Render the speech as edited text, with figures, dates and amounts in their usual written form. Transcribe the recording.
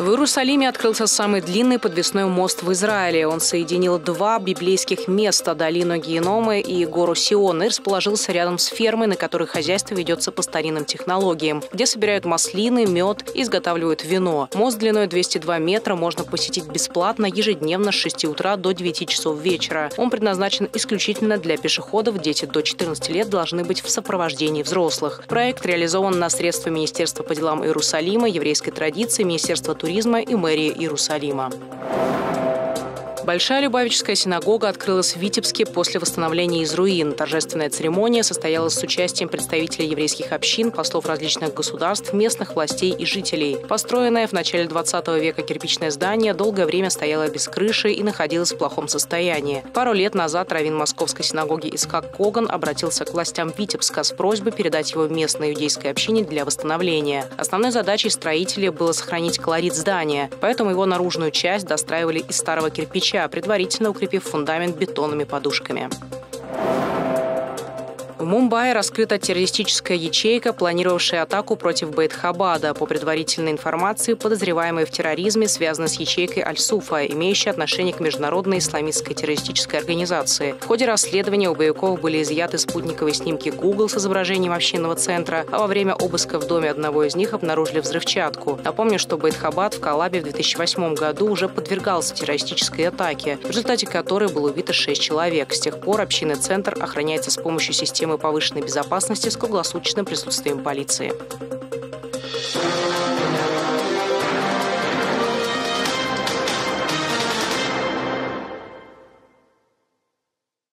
В Иерусалиме открылся самый длинный подвесной мост в Израиле. Он соединил два библейских места – долину Генома и гору Сион, и расположился рядом с фермой, на которой хозяйство ведется по старинным технологиям, где собирают маслины, мед и изготавливают вино. Мост длиной 202 метра можно посетить бесплатно ежедневно с 6 утра до 9 часов вечера. Он предназначен исключительно для пешеходов. Дети до 14 лет должны быть в сопровождении взрослых. Проект реализован на средства Министерства по делам Иерусалима, еврейской традиции, Министерства туризма и мэрии Иерусалима. Большая Любавическая синагога открылась в Витебске после восстановления из руин. Торжественная церемония состоялась с участием представителей еврейских общин, послов различных государств, местных властей и жителей. Построенное в начале 20 века кирпичное здание долгое время стояло без крыши и находилось в плохом состоянии. Пару лет назад раввин Московской синагоги Ицхак Коган обратился к властям Витебска с просьбой передать его местной иудейской общине для восстановления. Основной задачей строителей было сохранить колорит здания, поэтому его наружную часть достраивали из старого кирпича, предварительно укрепив фундамент бетонными подушками. В Мумбаи раскрыта террористическая ячейка, планировавшая атаку против Бейт-Хабада. По предварительной информации, подозреваемые в терроризме связаны с ячейкой Аль-Суфа, имеющей отношение к международной исламистской террористической организации. В ходе расследования у боевиков были изъяты спутниковые снимки Google с изображением общинного центра, а во время обыска в доме одного из них обнаружили взрывчатку. Напомню, что Бейт-Хабад в Калабе в 2008 году уже подвергался террористической атаке, в результате которой было убито 6 человек. С тех пор общинный центр охраняется с помощью системы повышенной безопасности с круглосуточным присутствием полиции.